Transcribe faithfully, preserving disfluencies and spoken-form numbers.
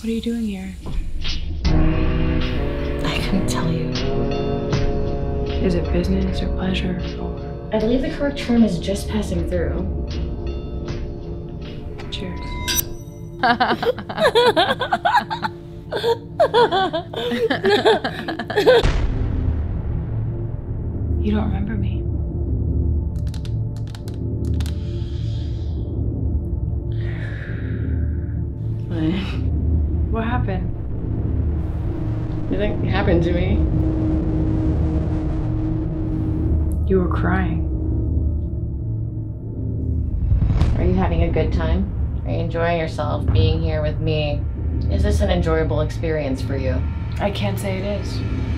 What are you doing here? I couldn't tell you. Is it business or pleasure or... I believe the correct term is just passing through. Cheers. You don't remember me. What? What happened? Nothing happened to me. You were crying. Are you having a good time? Are you enjoying yourself being here with me? Is this an enjoyable experience for you? I can't say it is.